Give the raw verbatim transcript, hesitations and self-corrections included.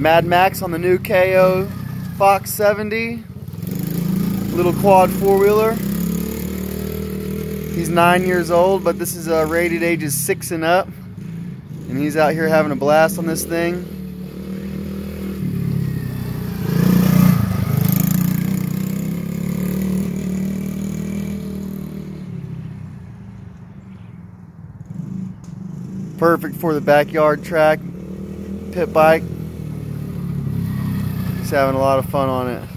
Mad Max on the new Kayo Fox seventy. Little quad four-wheeler. He's nine years old, but this is uh, rated ages six and up. And he's out here having a blast on this thing. Perfect for the backyard track, pit bike. He's having a lot of fun on it.